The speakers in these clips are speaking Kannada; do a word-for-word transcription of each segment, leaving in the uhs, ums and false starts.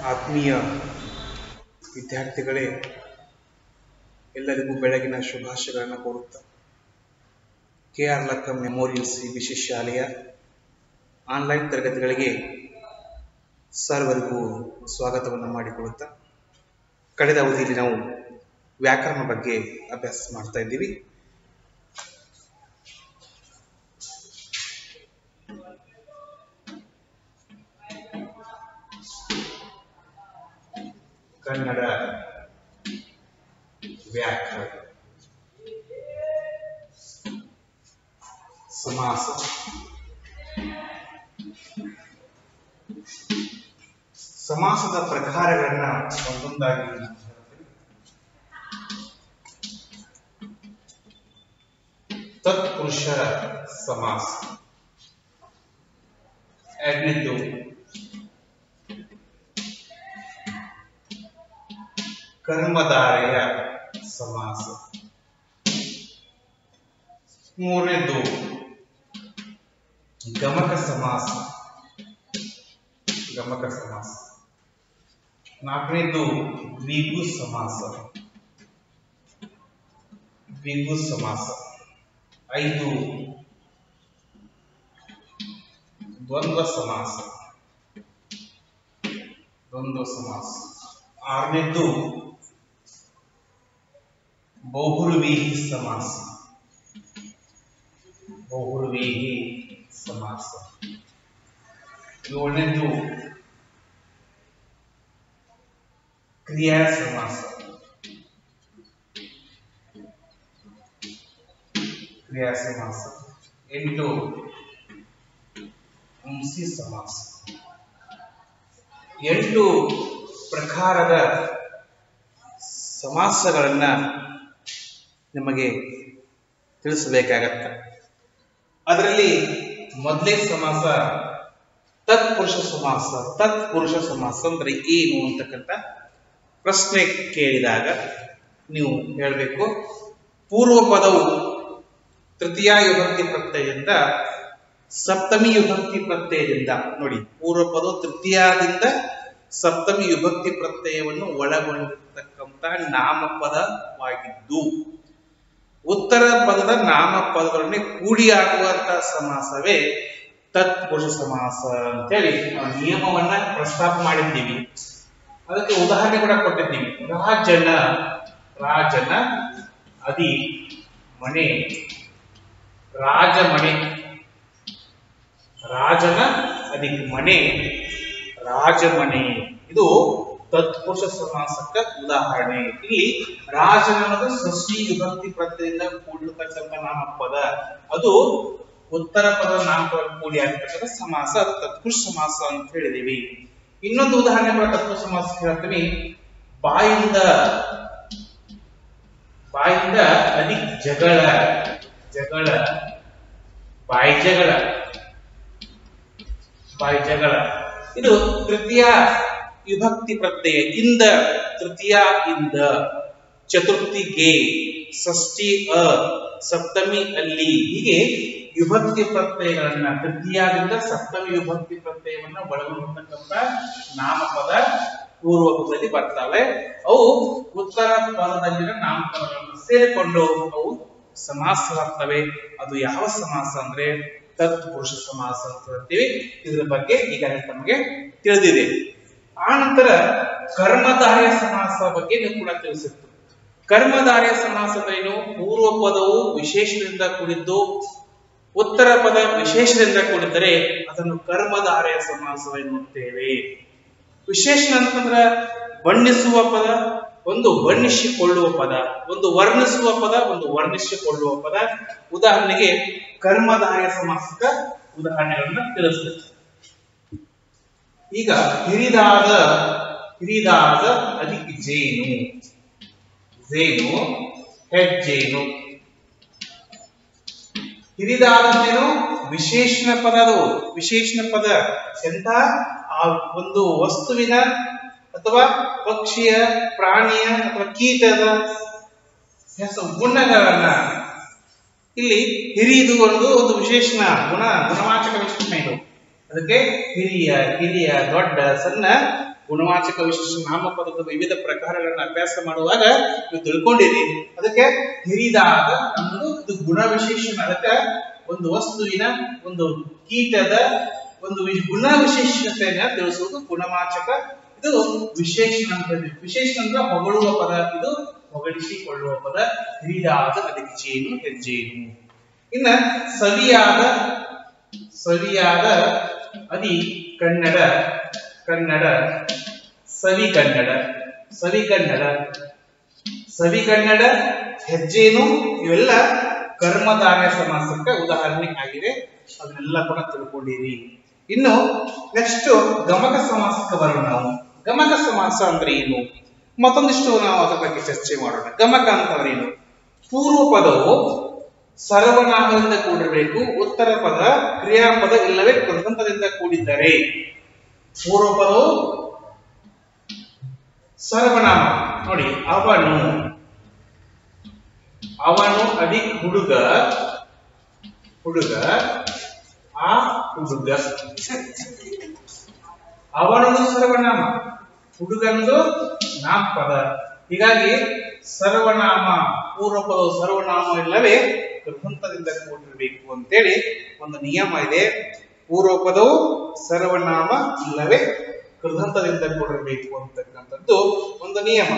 ಆತ್ಮೀಯ ವಿದ್ಯಾರ್ಥಿಗಳೇ, ಎಲ್ಲರಿಗೂ ಬೆಳಗಿನ ಶುಭಾಶಯಗಳನ್ನು ಕೋರುತ್ತಾ K R Lakkam memorial C ವಿಶೇಷ ಶಾಲೆಯ ಆನ್ಲೈನ್ ತರಗತಿಗಳಿಗೆ ಸರ್ವರಿಗೂ ಸ್ವಾಗತವನ್ನು ಮಾಡಿಕೊಳ್ಳುತ್ತಾ ಕಳೆದ ಅವಧಿಯಲ್ಲಿ ನಾವು ವ್ಯಾಕರಣ ಬಗ್ಗೆ ಅಭ್ಯಾಸ ಮಾಡ್ತಾ ಇದ್ದೀವಿ. ಕನ್ನಡ ವ್ಯಾಕರಣ, ಸಮಾಸ, ಸಮಾಸದ ಪ್ರಕಾರಗಳನ್ನ ಒಂದೊಂದಾಗಿ ತತ್ಪುರುಷ ಸಮಾಸ, ಎರಡನೇದ್ದು ಕರ್ಮಧಾರೆಯ ಸಮಾಸ, ಮೂರನೇದು ಗಮಕ ಸಮಾಸ ಗಮಕ ಸಮಾಸ, ನಾಲ್ಕನೇದು ದ್ವಿಗು ಸಮಾಸ ದ್ವಿಗು ಸಮಾಸ, ಐದು ದ್ವಂದ್ವ ಸಮಾಸ ದ್ವಂದ್ವ ಸಮಾಸ, ಆರನೇದ್ದು ಬಹುರ್ವೀಹಿ ಸಮಾಸ ಬಹುರ್ವೀಹಿ ಸಮಾಸ, ಏಳನೇದು ಕ್ರಿಯಾ ಸಮಾಸ ಕ್ರಿಯಾ ಸಮಾಸ, ಎಂಟು ಅಂಸಿ ಸಮಾಸ. ಎಂಟು ಪ್ರಕಾರದ ಸಮಾಸಗಳನ್ನ ನಿಮಗೆ ತಿಳಿಸಬೇಕಾಗತ್ತೆ. ಅದರಲ್ಲಿ ಮೊದಲೇ ಸಮಾಸ ತತ್ಪುರುಷ ಸಮಾಸ. ತತ್ಪುರುಷ ಸಮಾಸ ಅಂದ್ರೆ ಏನು ಅಂತಕ್ಕಂಥ ಪ್ರಶ್ನೆ ಕೇಳಿದಾಗ ನೀವು ಹೇಳಬೇಕು, ಪೂರ್ವ ಪದವು ತೃತೀಯ ವಿಭಕ್ತಿ ಪ್ರತ್ಯಯದಿಂದ ಸಪ್ತಮಿ ವಿಭಕ್ತಿ ಪ್ರತ್ಯಯದಿಂದ, ನೋಡಿ ಪೂರ್ವ ಪದವು ತೃತೀಯದಿಂದ ಸಪ್ತಮಿ ವಿಭಕ್ತಿ ಪ್ರತ್ಯಯವನ್ನು ಒಳಗೊಂಡಿರ್ತಕ್ಕಂಥ ನಾಮಪದವಾಗಿದ್ದು ಉತ್ತರ ಪದದ ನಾಮಪದಗಳನ್ನೇ ಕೂಡಿ ಆಗುವಂತಹ ಸಮಾಸವೇ ತತ್ಪುರುಷ ಸಮಾಸ ಅಂತೇಳಿ ನಿಯಮವನ್ನ ಪ್ರಸ್ತಾಪ ಮಾಡಿದ್ದೀವಿ. ಅದಕ್ಕೆ ಉದಾಹರಣೆ ಕೂಡ ಕೊಟ್ಟಿದ್ದೀವಿ. ರಾಜನ ರಾಜನ ಅದಿ ಮನೆ, ರಾಜಮನೆ, ರಾಜನ ಅದಿ ಮನೆ, ರಾಜಮನೆ, ಇದು ತತ್ಪುರುಷ ಸಮಾಸಕ್ಕೆ ಉದಾಹರಣೆ. ಇಲ್ಲಿ ರಾಜನ ಅನ್ನೋದು ಷಷ್ಠಿ ವಿಭಕ್ತಿ ಪ್ರತ್ಯಯದಿಂದ ಕೂಡಿರ್ತಕ್ಕಂಥ ನಾಮಪದ, ಅದು ಉತ್ತರ ಪದ ನಾಮಪದ ಕೂಡಿ ಆಗಿರ್ತಕ್ಕಂಥ ಸಮಾಸ, ಅದು ತತ್ಪುರುಷ ಸಮಾಸ ಅಂತ ಹೇಳಿದೀವಿ. ಇನ್ನೊಂದು ಉದಾಹರಣೆ ಕೂಡ ತತ್ಪುರುಷ ಸಮಾಸ ಹೇಳ್ತೀವಿ. ಬಾಯಿಂದ ಬಾಯಿಂದ ಅದಿ ಜಗಳ ಜಗಳ ಬಾಯಿ ಜಗಳ ಬಾಯಿ ಜಗಳ, ಇದು ತೃತೀಯ ವಿಭಕ್ತಿ ಪ್ರತ್ಯಯ ಇಂದ, ತೃತೀಯ ಇಂದ, ಚತುರ್ಥಿ ಗೆ, ಷಷ್ಠಿ ಅ, ಸಪ್ತಮಿ ಅಲ್ಲಿ, ಹೀಗೆ ವಿಭಕ್ತಿ ಪ್ರತ್ಯಯಗಳನ್ನ ತೃತೀಯದಿಂದ ಸಪ್ತಮಿ ವಿಭಕ್ತಿ ಪ್ರತ್ಯಯವನ್ನ ಒಳಗೊಂಡಿರ್ತಕ್ಕಂಥ ನಾಮಪದ ಪೂರ್ವ ಪದದಲ್ಲಿ ಬರ್ತವೆ. ಅವು ಉತ್ತರ ಪದದಲ್ಲಿನ ನಾಮಪದಗಳನ್ನು ಸೇರಿಕೊಂಡು ಅವು ಸಮಾಸವಾಗ್ತವೆ. ಅದು ಯಾವ ಸಮಾಸ ಅಂದ್ರೆ ತತ್ಪುರುಷ ಸಮಾಸ ಅಂತ ಹೇಳ್ತೀವಿ. ಇದರ ಬಗ್ಗೆ ಈಗ ತಮಗೆ ತಿಳಿದಿದೆ. ಆ ನಂತರ ಕರ್ಮಧಾರೆಯ ಸಮಾಸ ಬಗ್ಗೆ ನೀವು ಕೂಡ ತಿಳಿಸಿತ್ತು. ಕರ್ಮಧಾರೆಯ ಸಮಾಸ ಏನು? ಪೂರ್ವ ಪದವು ವಿಶೇಷದಿಂದ ಕೂಡಿದ್ದು ಉತ್ತರ ಪದ ವಿಶೇಷದಿಂದ ಕೂಡಿದರೆ ಅದನ್ನು ಕರ್ಮಧಾರೆಯ ಸಮಾಸ ಎನ್ನುತ್ತೇವೆ. ವಿಶೇಷಣ ಅಂತಂದ್ರ ಬಣ್ಣಿಸುವ ಪದ, ಒಂದು ಬಣ್ಣಿಸಿಕೊಳ್ಳುವ ಪದ, ಒಂದು ವರ್ಣಿಸುವ ಪದ, ಒಂದು ವರ್ಣಿಸಿಕೊಳ್ಳುವ ಪದ. ಉದಾಹರಣೆಗೆ ಕರ್ಮಧಾರೆಯ ಸಮಾಸದ ಉದಾಹರಣೆಗಳನ್ನ ತಿಳಿಸ್ತೇವೆ. ಈಗ ಹಿರಿದಾದ ಹಿರಿದಾದ ಅದಕ್ಕೆ ಜೇನು, ಜೇನು ಹೆಜ್ಜೇನು. ಹಿರಿದಾದೇನು ವಿಶೇಷಣ ಪದ, ಅದು ವಿಶೇಷಣ ಪದ. ಎಂತ ಆ ಒಂದು ವಸ್ತುವಿನ ಅಥವಾ ಪಕ್ಷಿಯ, ಪ್ರಾಣಿಯ ಅಥವಾ ಕೀಟದ ಹೆಸರು, ಗುಣಗಳನ್ನ ಇಲ್ಲಿ ಹಿರಿದು ಒಂದು ಒಂದು ವಿಶೇಷಣ ಗುಣ ಗುಣವಾಚಕ ವಿಶೇಷಣ ಇದು. ಅದಕ್ಕೆ ಹಿರಿಯ, ಕಿರಿಯ, ದೊಡ್ಡ, ಸಣ್ಣ ಗುಣವಾಚಕ ವಿಶೇಷ ನಾಮಪದದ ವಿವಿಧ ಪ್ರಕಾರಗಳನ್ನು ಅಭ್ಯಾಸ ಮಾಡುವಾಗ ನೀವು ತಿಳ್ಕೊಂಡಿರಿ. ಅದಕ್ಕೆ ಹಿರಿದಾದ ಅನ್ನೋದು ಇದು ಗುಣ ವಿಶೇಷಣ. ಅದಕ್ಕೆ ಒಂದು ವಸ್ತುವಿನ ಒಂದು ಕೀಟದ ಒಂದು ಗುಣ ವಿಶೇಷತೆಯನ್ನ ತಿಳಿಸುವುದು ಗುಣವಾಚಕ. ಇದು ವಿಶೇಷಣ ಅಂತ ಹೇಳಿ. ವಿಶೇಷಣ ಅಂದ್ರೆ ಹೊಗಳುವ ಪದ, ಇದು ಹೊಗಳಿಸಿಕೊಳ್ಳುವ ಪದ. ಹಿರಿದಾದ ಅದಕ್ಕೆ ಜೇನು ಹೆಜ್ಜೇನು. ಇನ್ನ ಸವಿಯಾದ ಸವಿಯಾದ ಅದಿ ಕನ್ನಡ ಕನ್ನಡ ಸವಿ ಕನ್ನಡ ಸವಿ ಕನ್ನಡ ಸವಿ ಕನ್ನಡ ಹೆಜ್ಜೇನು ಇವೆಲ್ಲ ಕರ್ಮಧಾರಯ ಸಮಾಸಕ್ಕೆ ಉದಾಹರಣೆ ಆಗಿದೆ. ಅದನ್ನೆಲ್ಲ ಕೂಡ ತಿಳ್ಕೊಂಡಿರಿ. ಇನ್ನು ನೆಕ್ಸ್ಟ್ ಗಮಕ ಸಮಾಸಕ್ಕೆ ಬರೋಣ. ನಾವು ಗಮಕ ಸಮಾಸ ಅಂದ್ರೆ ಏನು ಮತ್ತೊಂದಿಷ್ಟು ನಾವು ಅದರ ಬಗ್ಗೆ ಚರ್ಚೆ ಮಾಡೋಣ. ಗಮಕ ಅಂತಂದ್ರೆ ಏನು? ಪೂರ್ವ ಪದವು ಸರ್ವನಾಮದಿಂದ ಕೂಡಿರಬೇಕು, ಉತ್ತರ ಪದ ಕ್ರಿಯಾಪದ ಇಲ್ಲವೇ ಕೃದಂತದಿಂದ ಕೂಡಿದ್ದರೆ. ಪೂರ್ವ ಪದವು ಸರ್ವನಾಮ ನೋಡಿ, ಅವನು ಅವನು ಅದಿಕ್ ಹುಡುಗ ಹುಡುಗ ಆ ಹುಡುಗ. ಅವನದು ಸರ್ವನಾಮ, ಹುಡುಗನದು ನಾಮಪದ. ಹೀಗಾಗಿ ಸರ್ವನಾಮ ಪೂರ್ವ ಪದವು ಸರ್ವನಾಮ ಇಲ್ಲವೇ ಕೃದಂತದಿಂದ ಕೂಡಿರಬೇಕು ಅಂತೇಳಿ ಒಂದು ನಿಯಮ ಇದೆ. ಪೂರ್ವ ಪದವು ಸರ್ವನಾಮ ಇಲ್ಲವೇ ಕೃದಂತದಿಂದ ಕೂಡಿರಬೇಕು ಅಂತಕ್ಕಂಥದ್ದು ಒಂದು ನಿಯಮ.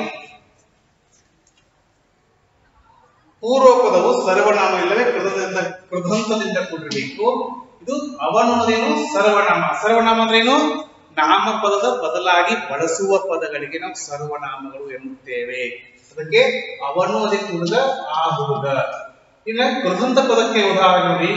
ಪೂರ್ವ ಪದವು ಸರ್ವನಾಮ ಇಲ್ಲವೇ ಕೃದಂತದಿಂದ ಕೃದಂತದಿಂದ ಕೂಡಿರಬೇಕು. ಇದು ಅವನು ಅನ್ನೋದೇನು? ಸರ್ವನಾಮ. ಸರ್ವನಾಮ ಅಂದ್ರೇನು? ನಾಮಪದದ ಬದಲಾಗಿ ಬಳಸುವ ಪದಗಳಿಗೆ ನಾವು ಸರ್ವನಾಮಗಳು ಎನ್ನುತ್ತೇವೆ. ಅದಕ್ಕೆ ಅವನು ಅದಕ್ಕೆ ಹುಡುಗ, ಆ ಹುಡುಗ. ಇನ್ನು ಕೃದಂತ ಪದಕ್ಕೆ ಉದಾಹರಣೆ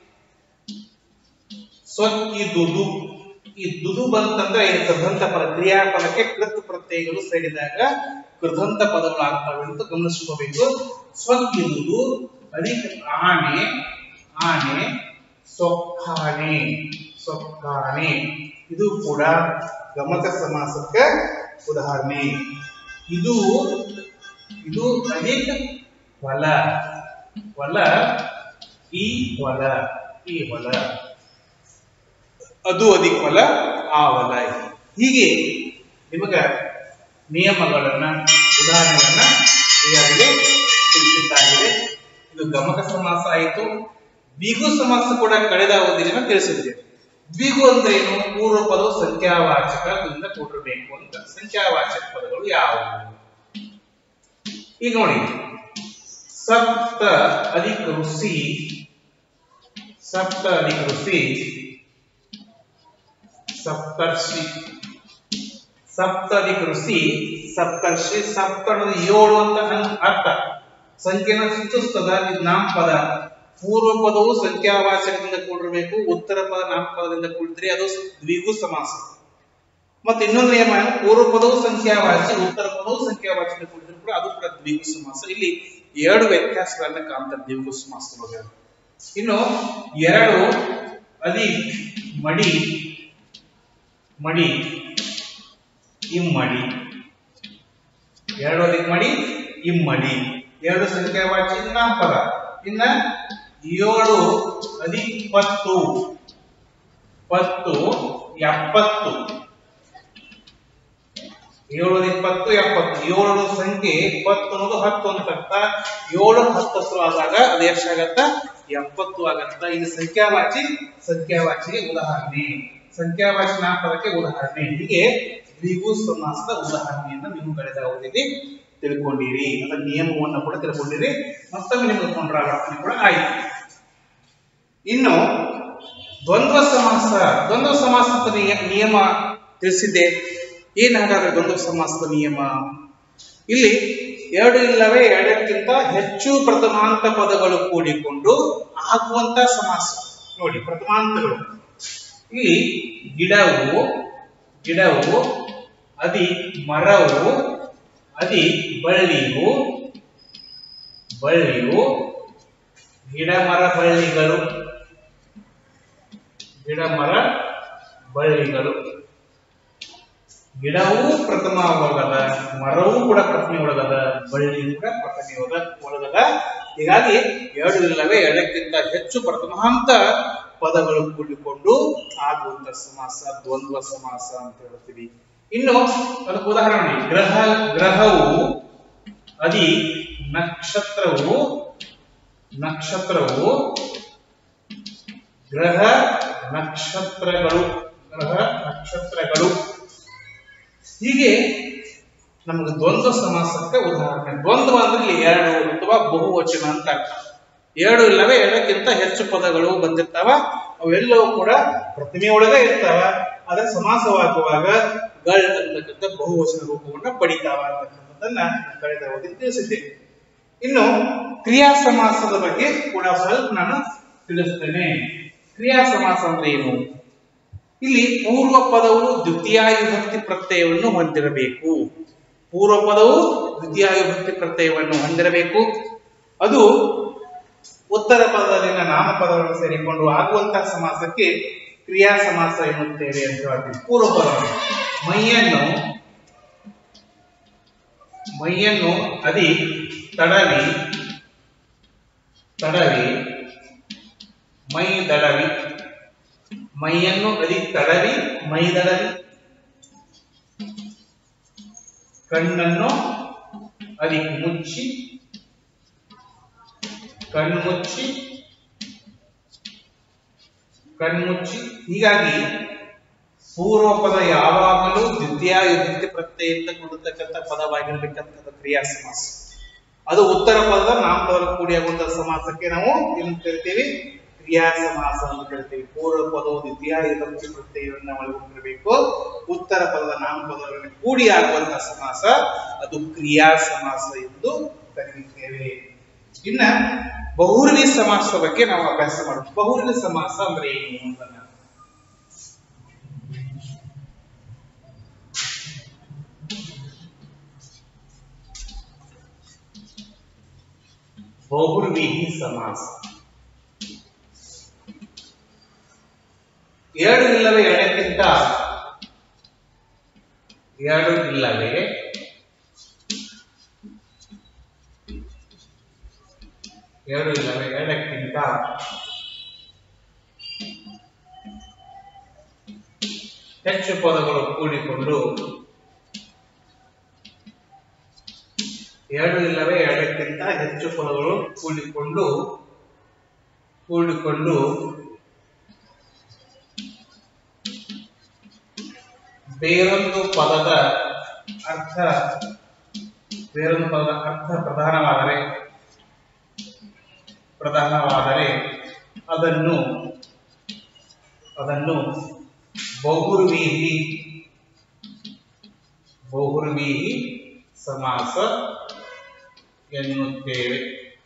ಸ್ವಕ್ಕಿದುದು. ಈ ದುದು ಬಂತಂದ್ರೆ ಈ ಕೃದಂತ ಪದ. ಕ್ರಿಯಾಪದಕ್ಕೆ ಕೃತ್ ಪ್ರತ್ಯಯಗಳು ಸೇರಿದಾಗ ಕೃದಂತ ಪದಗಳಾಗ್ತವೆ ಅಂತ ಗಮನಿಸ್ಕೋಬೇಕು. ಸ್ವಕ್ಕಿದುದು ಅದಕ್ಕೆ ಆನೆ ಆನೆ ಸೊಕ್ಕಾನೆ ಸೊಕ್ಕಾನೆ. ಇದು ಕೂಡ ಗಮಕ ಸಮಾಸಕ್ಕೆ ಉದಾಹರಣೆ. ಇದು ಇದು ಅನೇಕ ಹೊಲ ಹೊಲ ಈ ಹೊಲ ಈ ಹೊಲ. ಅದು ಅಧಿಕ ಹೊಲ ಆ ಹೊಲ. ಹೀಗೆ ನಿಮಗ ನಿಯಮಗಳನ್ನ ಉದಾಹರಣೆಗಳನ್ನ ಈಗಾಗಲೇ ತಿಳಿಸಿದ್ದಾಗಿದೆ. ಇದು ಗಮಕ ಸಮಾಸ ಆಯಿತು. ದ್ವಿಗು ಸಮಾಸ ಕೂಡ ಕಳೆದ ಅವಧಿನ ತಿಳಿಸಿದ್ದೇವೆ. ದ್ವಿಗು ಅಂದ್ರೆ ಏನು? ಪೂರ್ವ ಪದವು ಸಂಖ್ಯಾವಾಚಕದಿಂದ ಕೂಡಿರಬೇಕು ಅಂತ. ಸಂಖ್ಯಾವಾಚಕ ಪದಗಳು ಯಾವುವು? ಈಗ ನೋಡಿ, ಸಪ್ತ ಅಧಿಕ ಋಷಿ ಸಪ್ತ ಅಧಿಕ ಋಷಿ ಸಪ್ತರ್ಷಿ ಸಪ್ತ ಅಧಿಕ ಋಷಿ ಸಪ್ತರ್ಷಿ. ಸಪ್ತ ಅನ್ನೋದು ಏಳು ಅಂತ ಅರ್ಥ. ಸಂಖ್ಯೆನ ಸೂಚಿಸ್ತದ. ಇದು ನಾಮಪದ. ಪೂರ್ವ ಪದವು ಸಂಖ್ಯಾವಾಚಕದಿಂದ ಕೂಡಿರಬೇಕು, ಉತ್ತರ ಪದ ನಾಮಪದದಿಂದ ಕೂಡಿದ್ರೆ ಅದು ದ್ವಿಗು ಸಮಾಸ. ಮತ್ತೆ ಇನ್ನೊಂದು ನಿಯಮ, ಪೂರ್ವ ಪದವು ಸಂಖ್ಯಾವಾಚಿ, ಉತ್ತರ ಪದವು ಸಂಖ್ಯಾವಾಚಕದಿಂದ ಕೂಡಿದ್ರೆ ಕೂಡ ಅದು ಕೂಡ ದ್ವಿಗು ಸಮಾಸ. ಇಲ್ಲಿ ಎರಡು ವ್ಯತ್ಯಾಸಗಳನ್ನ ಕಾಣ್ತಾರೆ ದ್ವಿಗು ಸಮಾಸದೊಳಗೆ. ಇನ್ನು ಎರಡು ಅದಿ ಮಡಿ ಮಡಿ ಇಮ್ಮಡಿ. ಎರಡು ಅದಿಕ್ ಮಡಿ ಇಮ್ಮಡಿ. ಎರಡು ಸಂಖ್ಯಾವಾಚಿ ನಾಮಪದ. ಇನ್ನ ಏಳು ಅಧಿಕ ಪತ್ತು ಪತ್ತು ಎಪ್ಪತ್ತು. ಏಳು ಅಧಿಕ ಪತ್ತು ಎಪ್ಪತ್ತು. ಏಳು ಸಂಖ್ಯೆ, ಪತ್ತು ಅನ್ನೋದು ಹತ್ತು ಅಂತ ಅರ್ಥ. ಏಳು ಹತ್ತು ಆದಾಗ ಅದು ಎಷ್ಟಾಗತ್ತ? ಎಪ್ಪತ್ತು ಆಗತ್ತ. ಇದು ಸಂಖ್ಯಾವಾಚಿ ಸಂಖ್ಯಾವಾಚಿಗೆ ಉದಾಹರಣೆ. ಸಂಖ್ಯಾವಾಚಿ ನಾಮಪದಕ್ಕೆ ಉದಾಹರಣೆ. ಹೀಗೆ ದ್ವಿಗು ಸಮಾಸದ ಉದಾಹರಣೆಯನ್ನು ನೀವು ಕಳೆದ ಅವಧಿಯಲ್ಲಿ ತಿಳ್ಕೊಂಡಿರಿ. ಅದರ ನಿಯಮವನ್ನು ಕೂಡ ತಿಳ್ಕೊಂಡಿರಿ. ಮತ್ತೊಮ್ಮೆ ನಿಮಗೆ ಪುನರಾವರ್ತನೆ ಕೂಡ ಆಯಿತು. ಇನ್ನು ದ್ವಂದ್ವ ಸಮಾಸ. ದ್ವಂದ್ವ ಸಮಾಸದ ನಿಯಮ ತಿಳಿಸಿದ್ದೆ. ಏನ್ ಹಾಗಾದ್ರೆ ದ್ವಂದ್ವ ಸಮಾಸದ ನಿಯಮ? ಇಲ್ಲಿ ಎರಡು ಇಲ್ಲವೇ ಎರಡಕ್ಕಿಂತ ಹೆಚ್ಚು ಪ್ರಥಮಾಂತ ಪದಗಳು ಕೂಡಿಕೊಂಡು ಆಗುವಂತ ಸಮಾಸ. ನೋಡಿ, ಪ್ರಥಮಾಂತಗಳು ಇಲ್ಲಿ ಗಿಡವು ಗಿಡವು ಅದಿ ಮರವು ಅದಿ ಬಳ್ಳಿಯು ಬಳ್ಳಿಯು ಗಿಡ ಮರ ಬಳ್ಳಿಗಳು ಗಿಡ ಮರ ಬಳ್ಳಿಗಳು. ಗಿಡವೂ ಪ್ರಥಮ ಒಳಗದ, ಮರವೂ ಕೂಡ ಪ್ರಥಮೆ ಒಳಗದ, ಬಳ್ಳಿಯೂ ಕೂಡ ಪ್ರಥಮೆ ಒಳಗದ. ಹೀಗಾಗಿ ಎರಡು ಇಲ್ಲವೇ ಎರಡಕ್ಕಿಂತ ಹೆಚ್ಚು ಪ್ರಥಮಾಂತ ಪದಗಳು ಕೂಡಿಕೊಂಡು ಆಗುವಂತ ಸಮಾಸ ದ್ವಂದ್ವ ಸಮಾಸ ಅಂತ ಹೇಳ್ತೀವಿ. ಇನ್ನು ಅದಕ್ಕೆ ಉದಾಹರಣೆ ಗ್ರಹ ಗ್ರಹವು ಅದಿ ನಕ್ಷತ್ರವು ನಕ್ಷತ್ರವು ಗ್ರಹ ನಕ್ಷತ್ರಗಳು ಗ್ರಹ ನಕ್ಷತ್ರಗಳು ಹೀಗೆ ನಮಗೆ ದ್ವಂದ್ವ ಸಮಾಸಕ್ಕೆ ಉದಾಹರಣೆ. ದ್ವಂದ್ವ ಅಂದ್ರೆ ಎರಡು ಅಥವಾ ಬಹುವಚನ ಅಂತ ಅರ್ಥ. ಎರಡು ಇಲ್ಲವೇ ಎರಡಕ್ಕಿಂತ ಹೆಚ್ಚು ಪದಗಳು ಬಂದಿರ್ತಾವ, ಅವೆಲ್ಲವೂ ಕೂಡ ಪ್ರತಿಮೆಯೊಳಗೆ ಇರ್ತಾವ. ಆದ್ರೆ ಸಮಾಸವಾಗುವಾಗ ಗಳ್ ಅಂತಕ್ಕಂಥ ಬಹುವಚನ ರೂಪವನ್ನ ಪಡಿತಾವ ಅಂತಕ್ಕಂಥದ್ದನ್ನ ಕಳೆದ ಅವಧಿ ತಿಳಿಸಿದ್ದೇನೆ. ಇನ್ನು ಕ್ರಿಯಾ ಸಮಾಸದ ಬಗ್ಗೆ ಕೂಡ ಸ್ವಲ್ಪ ನಾನು ತಿಳಿಸ್ತೇನೆ. ಕ್ರಿಯಾ ಸಮಾಸ ಅಂದ್ರೆ ಏನು? ಇಲ್ಲಿ ಪೂರ್ವ ಪದವು ದ್ವಿತೀಯ ವಿಭಕ್ತಿ ಪ್ರತ್ಯಯವನ್ನು ಹೊಂದಿರಬೇಕು. ಪೂರ್ವ ಪದವು ದ್ವಿತೀಯ ವಿಭಕ್ತಿ ಪ್ರತ್ಯಯವನ್ನು ಹೊಂದಿರಬೇಕು. ಅದು ಉತ್ತರ ಪದದಲ್ಲಿನ ನಾಮಪದಗಳನ್ನು ಸೇರಿಕೊಂಡು ಆಗುವಂತಹ ಸಮಾಸಕ್ಕೆ ಕ್ರಿಯಾ ಸಮಾಸ ಎನ್ನುತ್ತೇವೆ ಅಂತ ಹೇಳ್ತೀವಿ. ಪೂರ್ವ ಪದ ಮೈಯನ್ನು ಮೈಯನ್ನು ಅದಿ ತಡವಿ ತಡವಿ ಮೈ ದಡವಿ ಮೈಯನ್ನು ಅದಿ ತಡವಿ ಮೈ ದಡವಿ ಕಣ್ಣನ್ನು ಅದಿ ಮುಚ್ಚಿ ಕಣ್ಮುಚ್ಚಿ ಕಣ್ಮುಚ್ಚಿ. ಹೀಗಾಗಿ ಪೂರ್ವ ಪದ ಯಾವಾಗಲೂ ದ್ವಿತೀಯ ವಿಭಕ್ತಿ ಪ್ರತ್ಯಯದಿಂದ ಕೂಡಿರ್ತಕ್ಕಂಥ ಪದವಾಗಿರ್ಬೇಕಂತ ಕ್ರಿಯಾ ಸಮಾಸ. ಅದು ಉತ್ತರ ಪದದ ನಾಮಪದ ಕೂಡಿ ಆಗುವಂತಹ ಸಮಾಸಕ್ಕೆ ನಾವು ಏನು ಕರಿತೀವಿ? ಕ್ರಿಯಾ ಸಮಾಸ ಅಂತ ಕರಿತೀವಿ. ಪೂರ್ವ ಪದವು ದ್ವಿತೀಯ ವಿಭಕ್ತಿ ಪ್ರತ್ಯಯವನ್ನು ಒಳಗೊಂಡಿರಬೇಕು. ಉತ್ತರ ಪದದ ನಾಮಪದಗಳನ್ನು ಕೂಡಿ ಆಗುವಂತಹ ಸಮಾಸ ಅದು ಕ್ರಿಯಾ ಸಮಾಸ ಎಂದು ಕರೆಯುತ್ತೇವೆ. ಇನ್ನ ಬಹುವ್ರೀಹಿ ಸಮಾಸದ ಬಗ್ಗೆ ನಾವು ಅಭ್ಯಾಸ ಮಾಡೋಣ. ಬಹುವ್ರೀಹಿ ಸಮಾಸ ಅಂದ್ರೆ ಏನು ಅಂತ ಬಹುವ್ರೀಹಿ ಸಮಾಸ ಎರಡು ಇಲ್ಲವೇ ಎರಡಕ್ಕಿಂತ ಎರಡು ಇಲ್ಲವೇ ಎರಡು ಇಲ್ಲವೇ ಎರಡಕ್ಕಿಂತ ಹೆಚ್ಚು ಪದಗಳು ಕೂಡಿಕೊಂಡು ಎರಡು ಇಲ್ಲವೇ ಎರಡಕ್ಕಿಂತ ಹೆಚ್ಚು ಪದಗಳು ಕೂಡಿಕೊಂಡು ಕೂಡಿಕೊಂಡು ಬೇರೊಂದು ಪದದ ಅರ್ಥ ಬೇರೊಂದು ಪದದ ಅರ್ಥ ಪ್ರಧಾನವಾದರೆ ಪ್ರಧಾನವಾದರೆ ಅದನ್ನು ಅದನ್ನು ಬಹುವ್ರೀಹಿ ಬಹುವ್ರೀಹಿ ಸಮಾಸ ಎನ್ನುತ್ತೇವೆ.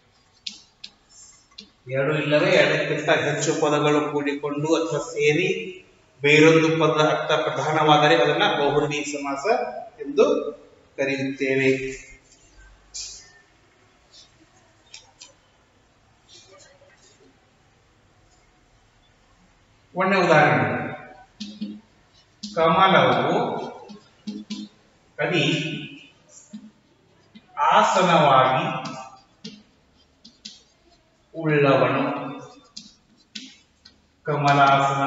ಎರಡು ಇಲ್ಲವೇ ಎರಡಕ್ಕಿಂತ ಹೆಚ್ಚು ಪದಗಳು ಕೂಡಿಕೊಂಡು ಅಥವಾ ಸೇರಿ ಬೇರೊಂದು ಪದ ಅರ್ಥ ಪ್ರಧಾನವಾದರೆ ಅದನ್ನ ಬಹುವ್ರೀಹಿ ಸಮಾಸ ಎಂದು ಕರೆಯುತ್ತೇವೆ. ಒಂದನೇ ಉದಾಹರಣೆ, ಕಮಲವು ಅದಿ ಆಸನವಾಗಿ ಉಳ್ಳವನು. ಕಮಲಾಸನ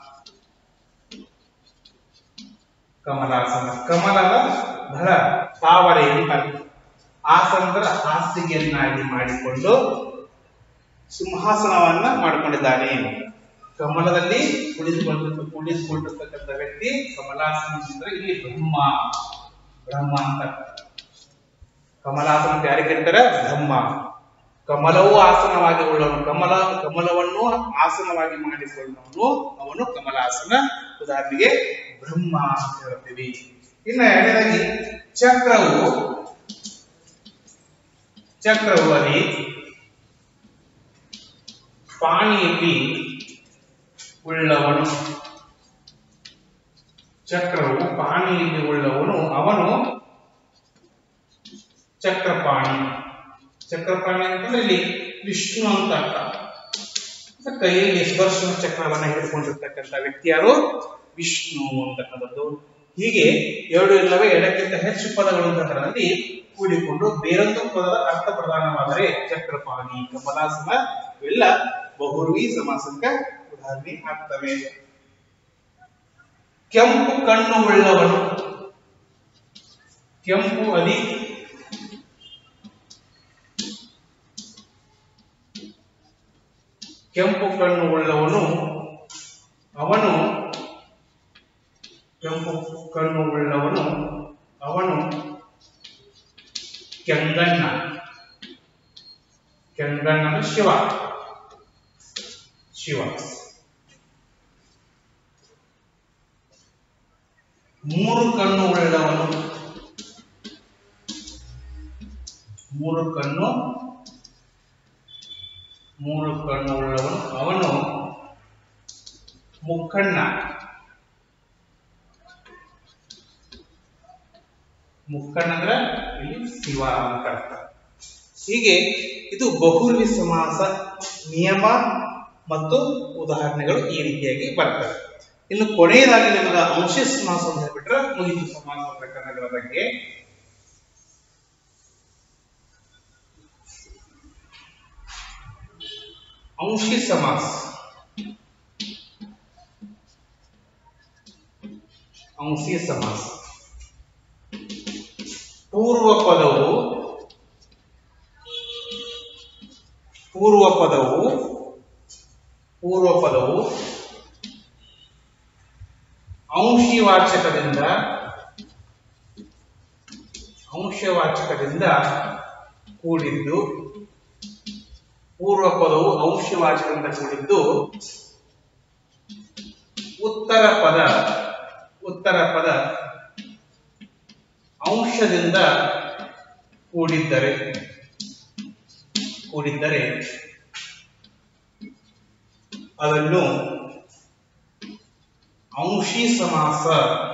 ಕಮಲಾಸನ ಕಮಲದ ದಳ ತಾವರೆ ಅಂತ. ಆಸನದ ಹಾಸಿಗೆಯನ್ನಾಗಿ ಮಾಡಿಕೊಂಡು ಸಿಂಹಾಸನವನ್ನ ಮಾಡಿಕೊಂಡಿದ್ದಾನೆ. ಕಮಲದಲ್ಲಿ ಕುಳಿತುಕೊಂಡು ಕುಳಿತುಕೊಂಡಿರ್ತಕ್ಕಂಥ ವ್ಯಕ್ತಿ ಕಮಲಾಸನ ಅಂದ್ರೆ ಇಲ್ಲಿ ಬ್ರಹ್ಮ ಬ್ರಹ್ಮ ಅಂತ. ಕಮಲಾಸನ ಯಾರಿಗೆ ಕರೀತಾರೆ? ಬ್ರಹ್ಮ. ಕಮಲವು ಆಸನವಾಗಿ ಉಳ್ಳವನು. ಕಮಲ ಕಮಲವನ್ನು ಆಸನವಾಗಿ ಮಾಡಿಕೊಂಡವನು ಅವನು ಕಮಲಾಸನ. ಉದಾಹರಣೆಗೆ ಬ್ರಹ್ಮ ಅಂತ ಹೇಳ್ತೀವಿ. ಇನ್ನು ಎರಡನೇದಾಗಿ ಚಕ್ರವು ಚಕ್ರವು ಅಲ್ಲಿ ಪಾಣಿಯಲ್ಲಿ ಉಳ್ಳವನು. ಚಕ್ರವು ಪಾಣಿಯಲ್ಲಿ ಉಳ್ಳವನು ಅವನು ಚಕ್ರಪಾಣಿ. ಚಕ್ರಪಾಣಿ ಅಂತಂದ್ರೆ ಇಲ್ಲಿ ವಿಷ್ಣು ಅಂತ ಅರ್ಥ. ಕೈಯಲ್ಲಿ ಸ್ಪರ್ಶನ ಚಕ್ರವನ್ನ ಹಿಡಿದುಕೊಂಡಿರ್ತಕ್ಕಂಥ ವ್ಯಕ್ತಿ ಯಾರು? ವಿಷ್ಣು ಅಂತಕ್ಕಂಥದ್ದು. ಹೀಗೆ ಎರಡು ಇಲ್ಲವೇ ಎರಡಕ್ಕಿಂತ ಹೆಚ್ಚು ಪದಗಳು ಅಂತರಲ್ಲಿ ಕೂಡಿಕೊಂಡು ಬೇರೊಂದು ಪದದ ಅರ್ಥ ಪ್ರಧಾನವಾದರೆ ಚಕ್ರಪಾಣಿ, ಕಮಲಾಸನ ಇವೆಲ್ಲ ಬಹುವ್ರೀಹಿ ಸಮಾಸಕ್ಕೆ ಉದಾಹರಣೆ ಆಗ್ತವೆ. ಕೆಂಪು ಕಣ್ಣು ಉಳ್ಳವನು ಕೆಂಪು ಅದಿ ಕೆಂಪು ಕಣ್ಣು ಉಳ್ಳವನು ಅವನು ಕೆಂಪು ಕಣ್ಣು ಉಳ್ಳವನು ಅವನು ಕೆಂಗಣ್ಣ. ಕೆಂಗಣ್ಣ ಶಿವ ಶಿವ ಮೂರು ಕಣ್ಣು ಉಳ್ಳವನು ಮೂರು ಕಣ್ಣು ಮೂರು ಕಣ್ಣು ಉಳ್ಳವನು ಅವನು ಮುಕ್ಕಣ್ಣ. ಮುಕ್ಕಣ್ಣ ಅಂದ್ರೆ ಇಲ್ಲಿ ಶಿವ ಅಂತ ಅರ್ಥ. ಹೀಗೆ ಇದು ಬಹುವ್ರೀಹಿ ಸಮಾಸ ನಿಯಮ ಮತ್ತು ಉದಾಹರಣೆಗಳು ಈ ರೀತಿಯಾಗಿ ಬರ್ತವೆ. ಇನ್ನು ಕೊನೆಯದಾಗಿ ನಿಮಗ ಅಂಶಿ ಸಮಾಸ ಅಂತ ಹೇಳ್ಬಿಟ್ರೆ ಮುಗಿತು ಸಮಾಸ ಪ್ರಕರಣಗಳ ಬಗ್ಗೆ. ಅಂಶಿ ಸಮಾಸ ಅಂಶಿ ಸಮಾಸ ಪೂರ್ವ ಪದವು ಪೂರ್ವ ಪದವು ಪೂರ್ವ ಪದವು ಅಂಶಿವಾಚಕದಿಂದ ಅಂಶವಾಚಕದಿಂದ ಕೂಡಿದ್ದು ಪೂರ್ವ ಪದವು ಅಂಶವಾಚಕದಿಂದ ಕೂಡಿದ್ದು ಉತ್ತರ ಪದ ಉತ್ತರ ಪದ ಅಂಶದಿಂದ ಕೂಡಿದ್ದರೆ ಕೂಡಿದ್ದರೆ ಅದನ್ನು ಅಂಶಿ ಸಮಾಸ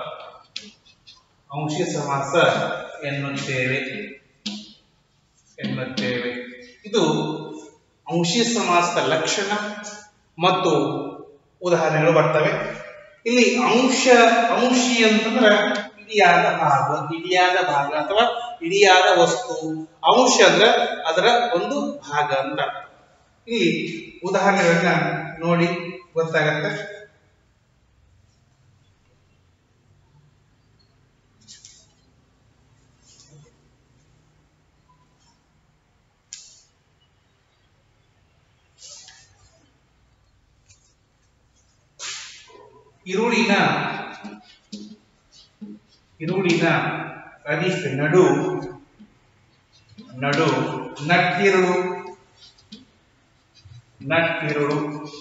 ಅಂಶಿ ಸಮಾಸ ಎನ್ನುತ್ತೇವೆ ಎನ್ನುತ್ತೇವೆ ಇದು ಅಂಶಿ ಸಮಾಸದ ಲಕ್ಷಣ ಮತ್ತು ಉದಾಹರಣೆಗಳು ಬರ್ತವೆ. ಇಲ್ಲಿ ಅಂಶ ಅಂಶಿ ಅಂತಂದ್ರೆ ಇಡಿಯಾದ ಭಾಗ ಇಡಿಯಾದ ಭಾಗ ಅಥವಾ ಇಡಿಯಾದ ವಸ್ತು. ಅಂಶ ಅಂದ್ರೆ ಅದರ ಒಂದು ಭಾಗ ಅಂತ. ಇಲ್ಲಿ ಉದಾಹರಣೆಗಳನ್ನ ನೋಡಿ ಗೊತ್ತಾಗತ್ತೆ. ಇರುಳಿನ ಇರುಳಿನ ಅದಿಕ್ ನಡು ನಡು ನಟ್ಟಿರುಳು ನಟ್ಟಿರುಳು.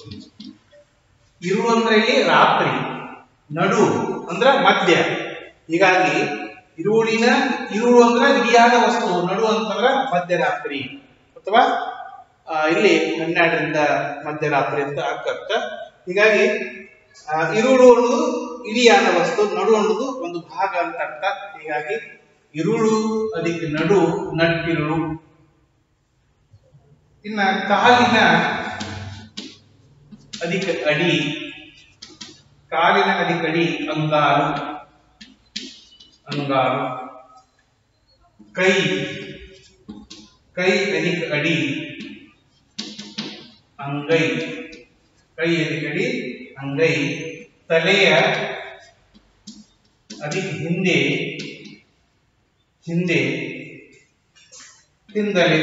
ಇರುಳು ಅಂದ್ರೆ ಇಲ್ಲಿ ರಾತ್ರಿ, ನಡು ಅಂದ್ರೆ ಮಧ್ಯ. ಹೀಗಾಗಿ ಇರುಳಿನ ಇರುಳು ಅಂದ್ರೆ ಇಡಿಯಾದ ವಸ್ತು, ನಡು ಅಂತಂದ್ರೆ ಮಧ್ಯರಾತ್ರಿ ಅಥವಾ ಇಲ್ಲಿ ಹನ್ನೆರಡರಿಂದ ಮಧ್ಯರಾತ್ರಿ ಅಂತ ಅರ್ಥ. ಹೀಗಾಗಿ ಇರುಳು ಅನ್ನೋದು ಇಡಿಯಾದ ವಸ್ತು, ನಡು ಅನ್ನೋದು ಒಂದು ಭಾಗ ಅಂತ ಅರ್ಥ. ಹೀಗಾಗಿ ಇರುಳು ಅದಕ್ಕೆ ನಡು ನಟ್ಟಿರುಳು. ಇನ್ನ ಕಾಲಿನ ಅಧಿಕ ಅಡಿ ಕಾಲಿನ ಅಧಿಕ ಅಡಿ ಅಂಗಾಲು ಅಂಗಾಲು. ಕೈ ಕೈ ಅಧಿಕ ಅಡಿ ಅಂಗೈ ಕೈ ಅಧಿಕ ಅಡಿ ಅಂಗೈ. ತಲೆಯ ಅಧಿಕ ಹಿಂದೆ ಹಿಂದೆ ಹಿಂದಲೆ.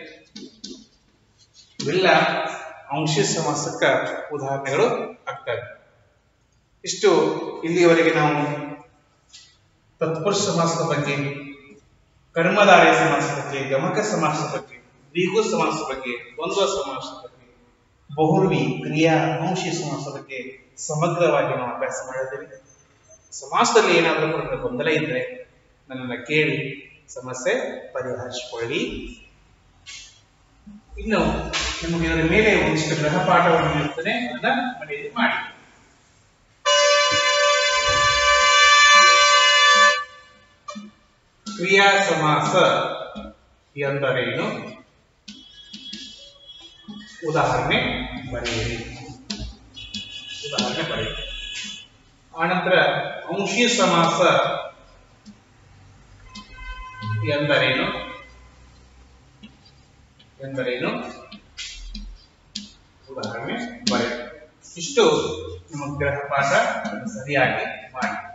ಇವೆಲ್ಲ ಅಂಶಿ ಸಮಾಸಕ್ಕ ಉದಾಹರಣೆಗಳು ಆಗ್ತವೆ. ಇಷ್ಟು ಇಲ್ಲಿಯವರೆಗೆ ನಾವು ತತ್ಪುರುಷ ಸಮಾಸದ ಬಗ್ಗೆ, ಕರ್ಮಧಾರಯ ಸಮಾಸದ ಬಗ್ಗೆ, ಗಮಕ ಸಮಾಸದ ಬಗ್ಗೆ, ದ್ವಿಗು ಸಮಾಸದ ಬಗ್ಗೆ, ದ್ವಂದ್ವ ಸಮಾಸದ ಬಗ್ಗೆ, ಬಹುರ್ವಿ ಕ್ರಿಯಾ ಅಂಶಿ ಸಮಾಸದ ಬಗ್ಗೆ ಸಮಗ್ರವಾಗಿ ನಾವು ಅಭ್ಯಾಸ ಮಾಡಿದ್ದೇವೆ. ಸಮಾಸದಲ್ಲಿ ಏನಾದರೂ ಕೂಡ ಗೊಂದಲ ಇದ್ರೆ ನನ್ನನ್ನು ಕೇಳಿ ಸಮಸ್ಯೆ ಪರಿಹರಿಸಿಕೊಳ್ಳಿ. ಇನ್ನು ನಿಮಗೆ ಅದರ ಮೇಲೆ ಒಂದಿಷ್ಟು ಗೃಹಪಾಠವನ್ನು ನೀಡುತ್ತೇನೆ, ಅದನ್ನ ಮನೆಯಲ್ಲಿ ಮಾಡಿ. ಕ್ರಿಯಾ ಸಮಾಸ ಎಂದರೇನು? ಉದಾಹರಣೆ ಬರೆಯಿರಿ. ಉದಾಹರಣೆ ಬರೆಯಿರಿ. ಆನಂತರ ಅಂಶಿ ಸಮಾಸ ಎಂದರೇನು ಎಂದರೇನು ಉದಾಹರಣೆ ಬರೆಯಿರಿ. ಇಷ್ಟು ನಿಮ್ಮ ಗೃಹಪಾಠ ಸರಿಯಾಗಿ ಮಾಡಿ.